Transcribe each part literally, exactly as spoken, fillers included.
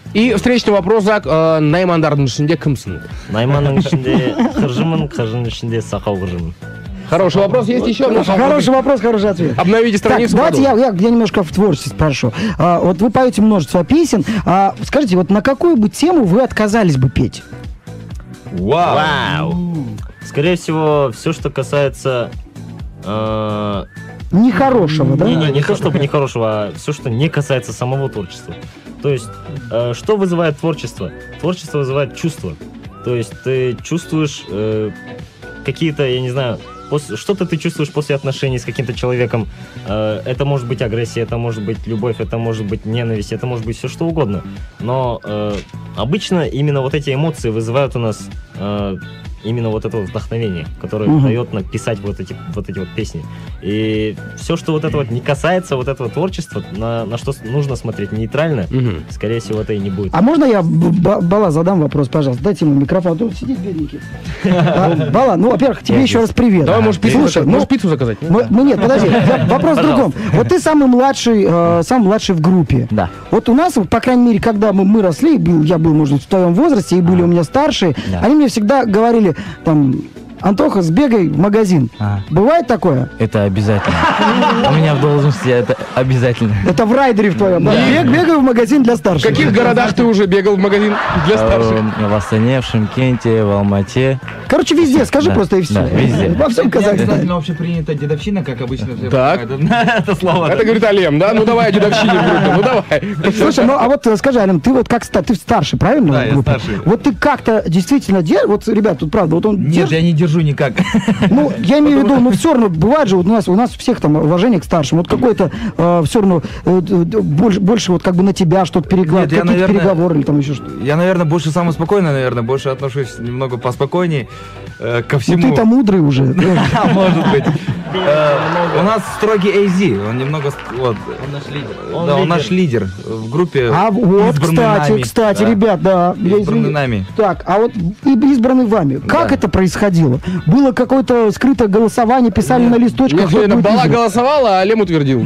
И встречный вопрос, Зак. Э, Наймандардың ішінде кімсің? Найманның ішінде қыржымын, қыржының ішінде сақау қыржымын. Хороший вопрос. Есть еще? Хороший вопрос, хороший ответ. Обновите страницу. Так, давайте я, я, я немножко в творчестве спрошу. А, вот вы поете множество песен. А, скажите, вот на какую бы тему вы отказались бы петь? Вау! Вау. Скорее всего, все, что касается... Э, нехорошего, да? Не, не, не то, чтобы нехорошего, а все, что не касается самого творчества. То есть, э, что вызывает творчество? Творчество вызывает чувства. То есть, ты чувствуешь э, какие-то, я не знаю, пос- что-то ты чувствуешь после отношений с каким-то человеком. Э, это может быть агрессия, это может быть любовь, это может быть ненависть, это может быть все что угодно. Но э, обычно именно вот эти эмоции вызывают у нас... Э, именно вот это вот вдохновение, которое uh-huh. дает нам писать вот эти, вот эти вот песни. И все, что вот это вот не касается вот этого творчества, на, на что нужно смотреть нейтрально, uh-huh. скорее всего, это и не будет. А можно я Бала задам вопрос, пожалуйста? Дайте ему микрофон, а то сидит бедненький. Бала, ну, во-первых, тебе еще раз привет. Давай, может, пиццу заказать? Нет, подожди, вопрос в другом. Вот ты самый младший, самый младший в группе. Да. Вот у нас, по крайней мере, когда мы росли, я был, может быть, в твоем возрасте, и были у меня старшие, они мне всегда говорили, там, Антоха, сбегай в магазин. А. Бывает такое? Это обязательно. У меня в должности это обязательно. Это в райдере в твоем. Бег, бегай в магазин для старших. В каких городах ты уже бегал в магазин для старших? В Астане, в Шымкенте, в Алмате. Короче, везде, скажи просто и все. Да, везде. Во всем Казахстане. Общепринята дедовщина, как обычно. Так. Это слово. Это говорит Алем, да? Ну давай дедовщине в группе, ну давай. Слушай, ну а вот скажи, Алем, ты вот как ты старший, правильно? Да, я старший. Вот ты как-то действительно держишь, вот, ребят, тут правда, вот он Нет, я не держу никак. Ну, я имею в виду, ну, все равно, бывает же, вот у нас, у нас всех там уважение к старшим, вот какой-то э, все равно э, больше, больше вот как бы на тебя что-то переглядывать, какие-то наверное, переговоры или там еще что-то. Я, наверное, больше самый спокойный, наверное, больше отношусь немного поспокойнее э, ко всему. Ну, ты-то мудрый уже. Может быть. У нас строгий эй зи, он немного, вот. Он наш лидер. Да, он наш лидер в группе. А вот, кстати, кстати, ребят, да. Избранный нами. Так, а вот избранный вами, как это происходило? Было какое-то скрытое голосование, писали на листочках? Нет, Бала голосовала, а Алем утвердил.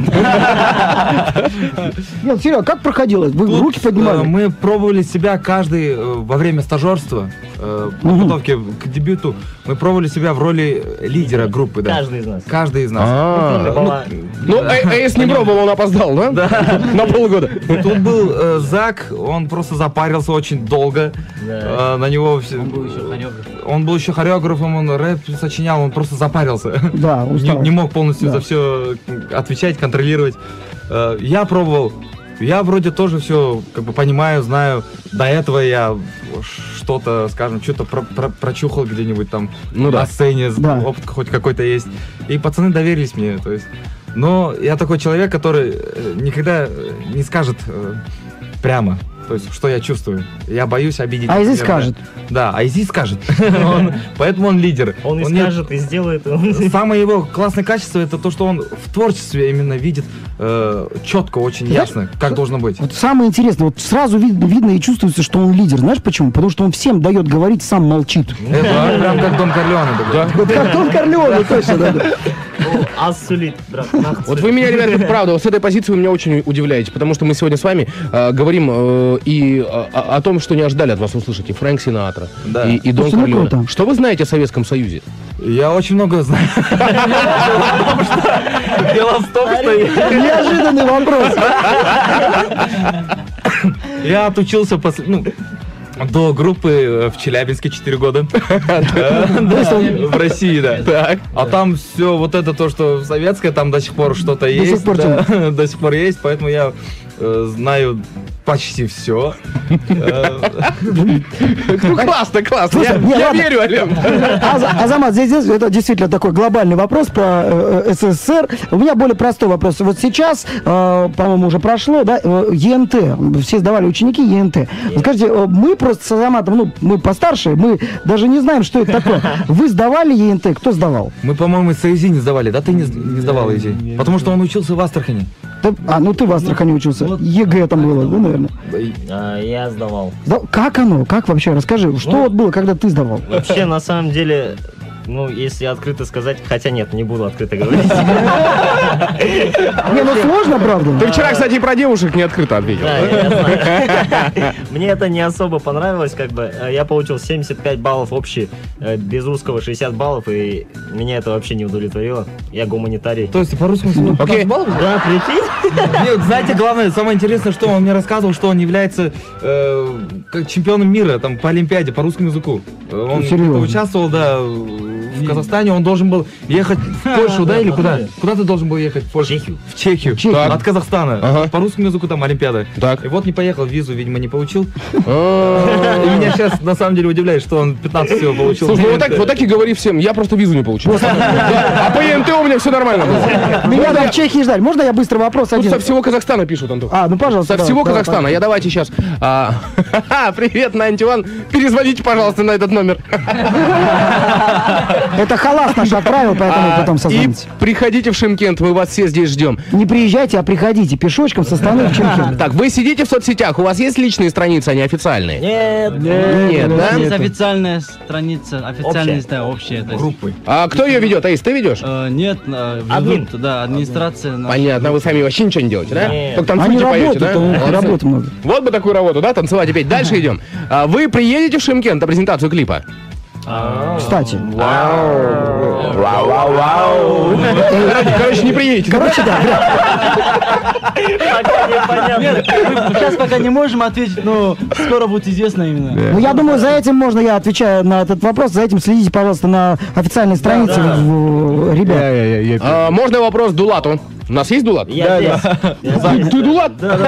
Нет, серьезно, как проходило? Вы руки поднимали? Мы пробовали себя каждый во время стажерства, подготовки к дебюту. Мы пробовали себя в роли лидера группы, да. Каждый из нас. Каждый из нас. Ну, а если не пробовал, он опоздал, да? Да. На полгода. Тут был Зак, он просто запарился очень долго. На него... Он был еще хореографом. Он был еще хореографом, он рэп сочинял, он просто запарился. Да, устал. Не, не мог полностью да. за все отвечать, контролировать. Я пробовал. Я вроде тоже все как бы понимаю, знаю. До этого я что-то, скажем, что-то про про прочухал где-нибудь там ну, на да. сцене, да. опыт хоть какой-то есть. И пацаны доверились мне, то есть. Но я такой человек, который никогда не скажет прямо. То есть, что я чувствую. Я боюсь обидеть. А Изи скажет. Да, а Изи скажет. Поэтому он лидер. Он и скажет, и сделает. Самое его классное качество, это то, что он в творчестве именно видит четко, очень ясно, как должно быть. Вот самое интересное, вот сразу видно и чувствуется, что он лидер. Знаешь почему? Потому что он всем дает говорить, сам молчит. Это прям как Дон Корлеоне. Как Дон Корлеоне, точно, да. Ассулит, брат. Вот вы меня, ребята, правда, с этой позиции вы меня очень удивляете, потому что мы сегодня с вами говорим и о том, что не ожидали от вас услышать, и Фрэнк Синатра, и Дон Корлеоне. Что вы знаете о Советском Союзе? Я очень много знаю. Дело в том, что... Неожиданный вопрос. Я отучился после... До группы в Челябинске четыре года. В России, да. А там все вот это то, что советское, там до сих пор что-то есть. До сих пор есть, поэтому я знаю почти все. Ну, классно, классно. Я верю, Алем. Азамат, здесь это действительно такой глобальный вопрос про СССР. У меня более простой вопрос. Вот сейчас, по-моему, уже прошло, да, ЕНТ. Все сдавали ученики ЕНТ. Скажите, мы просто с Азаматом, ну, мы постарше, мы даже не знаем, что это такое. Вы сдавали ЕНТ? Кто сдавал? Мы, по-моему, с ИЗИ не сдавали, да? Ты не сдавал ИЗИ? Потому что он учился в Астрахани. А, ну ты в Астрахани учился. ЕГЭ там было, да, наверное? А, я сдавал. Как оно? Как вообще? Расскажи, что ну, вот было, когда ты сдавал? Вообще, на самом деле, Ну, если открыто сказать, хотя нет, не буду открыто говорить. Не, ну сложно, правда? Ты вчера, кстати, про девушек не открыто ответил. Да, я знаю. Мне это не особо понравилось, как бы. Я получил семьдесят пять баллов общий, без русского шестьдесят баллов, и меня это вообще не удовлетворило. Я гуманитарий. То есть по-русски Окей. Да, прикинь? Нет, знаете, главное, самое интересное, что он мне рассказывал, что он является э, как чемпионом мира там по Олимпиаде, по русскому языку. Он Серьезно? участвовал, да, в Казахстане, он должен был ехать в Польшу, да, или куда? Куда ты должен был ехать в Польшу? Чехию. В Чехию. Чехию. От Казахстана. Ага. По русскому языку там Олимпиада. Так. И вот не поехал, визу, видимо, не получил. А, И меня сейчас на самом деле удивляет, что он пятнадцать всего получил. Слушай, ну вот так, вот так и говори всем, я просто визу не получил. Да, а по ЕНТ у меня все нормально было. Меня там в Чехии ждали. Можно я быстро вопрос Тут один? со всего Казахстана пишут, Антон. А, ну пожалуйста. Со давай, всего давай, Казахстана. Я давайте сейчас. а, Привет, Найнти Ван. Перезвоните, пожалуйста, на этот номер. Это Халас наш отправил, поэтому А, потом И созвоните. приходите в Шымкент, мы вас все здесь ждем. Не приезжайте, а приходите пешочком со стороны в Чехию. Так, вы сидите в соцсетях, у вас есть личные страницы, а не официальные? Нет. Нет, да? Есть официальная страница, официальная, Общая. да, общая. то есть, Группой. А кто ее ведет? Эйс, ты ведешь? э, нет, э, ведут, Админ. да, администрация. наша. Понятно, вы сами вообще ничего не делаете, да? Нет. Только Они танцуете, поете, работают, да? у них Молодцы. работы много. Вот бы такую работу, да, танцевать и петь. Дальше идем. А, Вы приедете в Шымкент на презентацию клипа? Кстати. Короче, не приедете. Короче, да. Пока непонятно. Нет, мы сейчас пока не можем ответить, но скоро будет известно именно. Ну, я думаю, за этим можно, я отвечаю на этот вопрос, за этим следите, пожалуйста, на официальной странице, да. в- ребят. А, Можно вопрос Дулату? У нас есть Дулат? Я здесь. Я Ты, здесь. ты Дулат?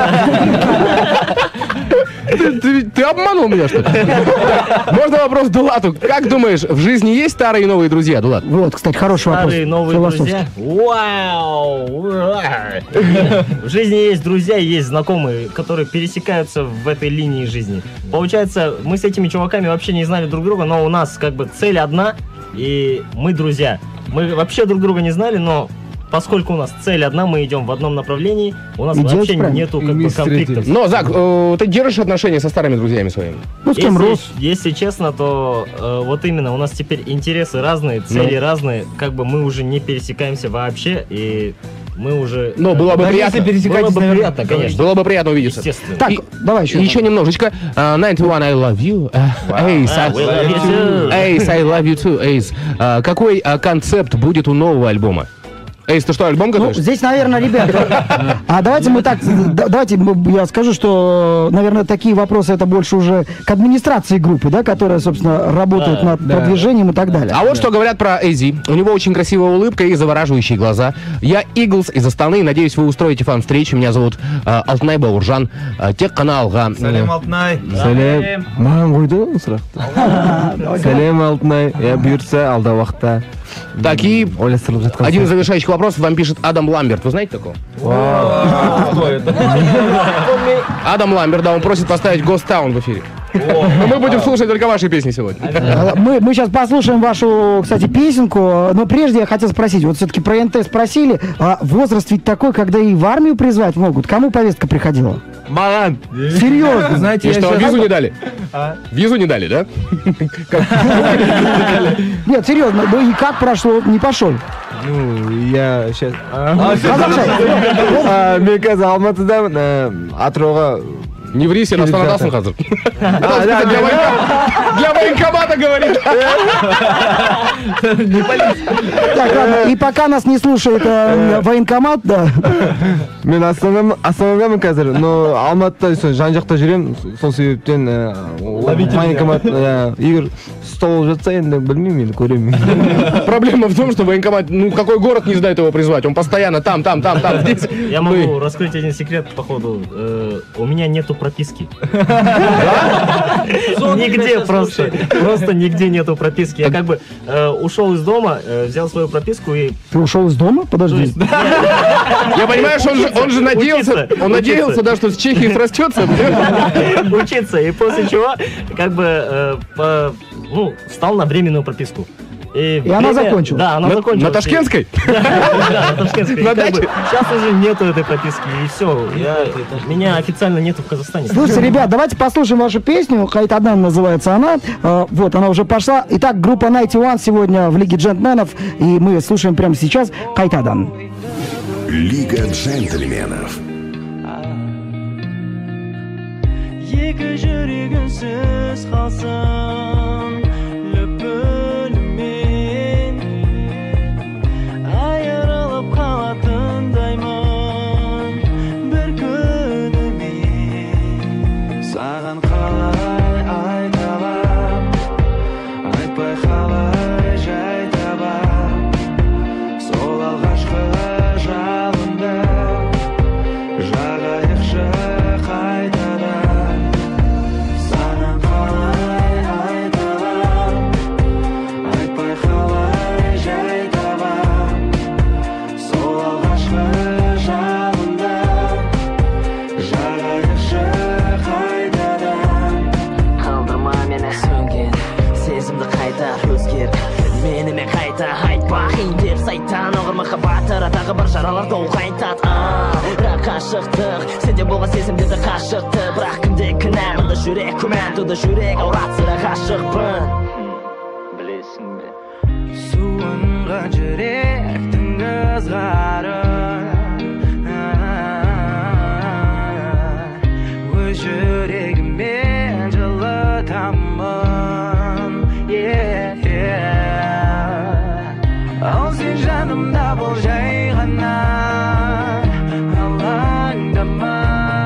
Ты, ты- ты обманул меня, что ли? Можно вопрос Дулату? Как думаешь, в жизни есть старые и новые друзья, Дулат? Вот, кстати, хороший вопрос. Старые новые Философский. друзья. Вау! Ура! В жизни есть друзья, и есть знакомые, которые пересекаются в этой линии жизни. Получается, мы с этими чуваками вообще не знали друг друга, но у нас как бы цель одна, и мы друзья. Мы вообще друг друга не знали, но поскольку у нас цель одна, мы идем в одном направлении, у нас И делать вообще правильно. нету как бы конфликтов. Но, Зак, э, ты держишь отношения со старыми друзьями своими? Ну, с кем Если, рос? если честно, то э, вот именно у нас теперь интересы разные, цели разные, как бы мы уже не пересекаемся вообще, и мы уже... Но было бы Даже приятно. если пересекаетесь, Было бы наверное, приятно, конечно. Было бы приятно увидеться. Естественно. Так, И- давай еще. Еще немножечко. Uh, девяносто один, I love you. Uh, Ace, Ah, we love you too. I- Ace, I love you too, Ace. Uh, какой uh, концепт будет у нового альбома? Эйс, ты что, альбом Ну, готовишь? здесь, наверное, ребята, а давайте мы так, да- давайте мы- я скажу, что, наверное, такие вопросы это больше уже к администрации группы, да, которая, собственно, работает Да, над продвижением и так далее. А вот что говорят про Эйзи. У него очень красивая улыбка и завораживающие глаза. Я Иглс из Астаны. Надеюсь, вы устроите фан-встречу. Меня зовут uh, Алтынай Бауыржан. Uh, Тек каналға. Салем, Алтынай. Сәлем. Маған қойды ғой сұрақты. Сәлем, Алтынай. Я бұйыртса алда уақытта Так, и ойластырылып жатқан один из сияқты. завершающих вопросов вам пишет Адам Ламберт. Вы знаете такого? Кто это? Адам Ламберт, да, он просит поставить Ghost Town в эфире. Но мы будем слушать только ваши песни сегодня. А, Мы, мы сейчас послушаем вашу, кстати, песенку, но прежде я хотел спросить, вот все-таки про эн тэ спросили, а возраст ведь такой, когда и в армию призвать могут, кому повестка приходила? Маған. Серьезно? Знаете, И я что, сейчас- визу не дали? Визу не дали, да? Нет, серьезно, ну и как прошло, не пошел? Ну, я сейчас... Қазақша. Мен қазір Алматыдамын, ә, Атырауға... Не ври, сен астанадасың қазір. А, да, Для военко- для военкомата говорит. Так, ладно, и пока нас не слушает э, военкомат, да, Мен Астанам- Астанадамын қазір, но Алматыда сол жан жақта жүремін, сол себептен ә, военкомат, ә, егер стол жатса, енді білмеймін, енді көремін. Проблема в том, что военкомат, ну какой город не знает его призвать? Он постоянно там, там, там, там, здесь. Я Ну и- могу раскрыть один секрет, походу. Э, у меня нету прописки. Нигде просто. Просто нигде нету прописки. Я как бы э, ушел из дома, э, взял свою прописку и... ты ушел из дома? Подожди. Я понимаю, что он же, он же надеялся, Учиться, он надеялся, учиться. да, что с Чехией срастется. учиться. И после чего, как бы, э, по- ну, встал на временную прописку. И, и она закончила? Да, она на, закончила. На Ташкентской? Да, на Ташкентской. На даче? Сейчас уже нету этой прописки, и все. Меня официально нету в Казахстане. Слушайте, ребят, давайте послушаем вашу песню. Кайтадан называется она. Вот, она уже пошла. Итак, группа девяносто один сегодня в Лиге джентльменов. И мы слушаем прямо сейчас Кайтадан. Лига джентльменов. Екі жүрегінсіз қалсам лүпілмен айырылып қалатындаймын бір күнімен саған қалай айталам айтпай қалай жай табам сол алғашқы жалынды жағайықшы қайтадан саған қалай айталам айтпай қалай жай табам сол алғашқы жалынды жағайықшы қайтадан қалдырма мені сөнген сезімді қайта өзгер менімен қайта айтпа қиын деп сайттан оғыр махаббаттары тағы бір жараларды ол қайтады бірақ қашықтық сенде болған сезімдерді қашықты бірақ кімде кінә мұнда жүрек күмән туды жүрек ауратсыра ғашықпын білесің бе суынған жүректің ызғары өз жүрегіммен жылытамын ал сен жанымда бол жай ғана алаңдама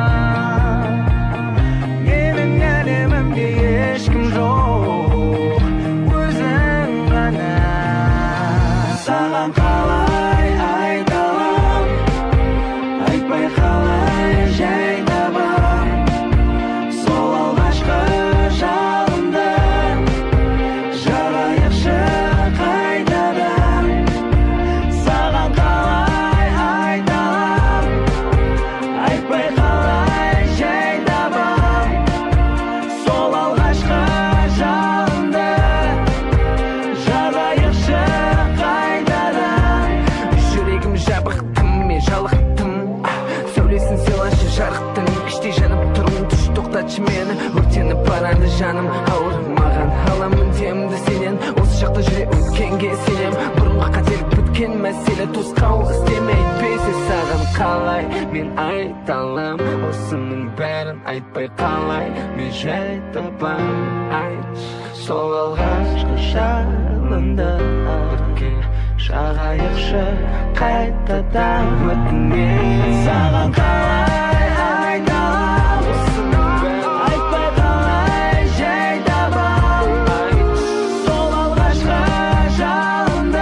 менің әлемімде ешкім жоқ өзің ғана саған қалай айталам айтпай қалай жай табам сол алғашқы жалынды жағайықшы қайтадан саған қалай айталам айтпай қалай жай табам сол алғашқы жалынды жағайықшы қайтадан жүрегім жабықтым мен жалықтым сәулесін сыйлашы жарықтың іштей жанып тұрмын түш тоқтатшы мені өртеніп барады жаным ауыр маған аламын демді сенен осы шақта жүре өткенге сенем бұрынғы қателік біткен мәселе тосқауыл істеме әйтпесе саған қалай мен айталам осының бәрін айтпай қалай мен жай табам айт сол алғашқы жалынды бірге жағайықшы қайтадан өтінемін саған қалай айталам осының бәрін айтпай қалай жай табам сол алғашқы жалынды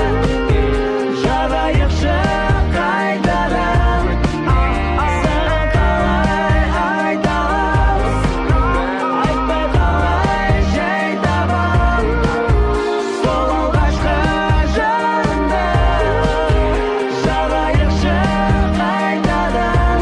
жағайықшы қайтадан саған қалай айталам айтпай қалай жай табам сол алғашқы жалынды жағайықшы қайтадан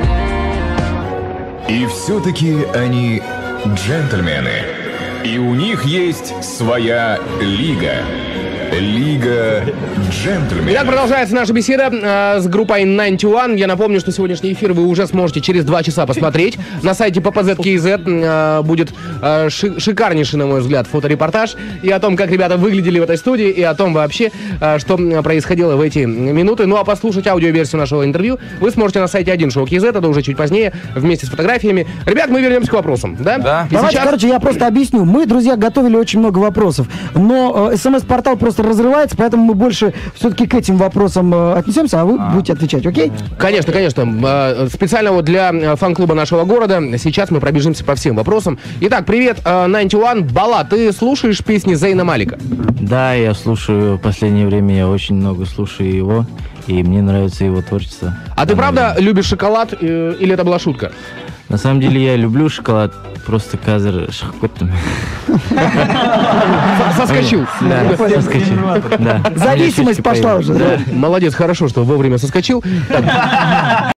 И все-таки они джентльмены. И у них есть своя лига. Лига джентльменов. Итак, продолжается наша беседа э, с группой девяносто один. Я напомню, что сегодняшний эфир вы уже сможете через два часа посмотреть. На сайте пэ пэ зет кей зет э, будет э, ши- шикарнейший, на мой взгляд, фоторепортаж и о том, как ребята выглядели в этой студии, и о том вообще, э, что происходило в эти минуты. Ну а послушать аудиоверсию нашего интервью вы сможете на сайте один шоу кей зет, это уже чуть позднее, вместе с фотографиями. Ребят, мы вернемся к вопросам, да? Да. И Давайте, сейчас... короче, я просто объясню. Мы, друзья, готовили очень много вопросов, но э, смс-портал просто разрывается, поэтому мы больше все-таки к этим вопросам э, отнесемся, а вы а. будете отвечать, окей? Конечно, конечно. Э, специально вот для фан-клуба нашего города сейчас мы пробежимся по всем вопросам. Итак, привет, э, девяносто один. Бала, ты слушаешь песни Зейна Малика? Да, я слушаю, в последнее время я очень много слушаю его, и мне нравится его творчество. А ты правда любишь шоколад э, или это была шутка? На самом деле я люблю шоколад, просто казар шахкоттым. Соскочил. Да, соскочил. Да. Зависимость пошла уже. Молодец, хорошо, что вовремя соскочил.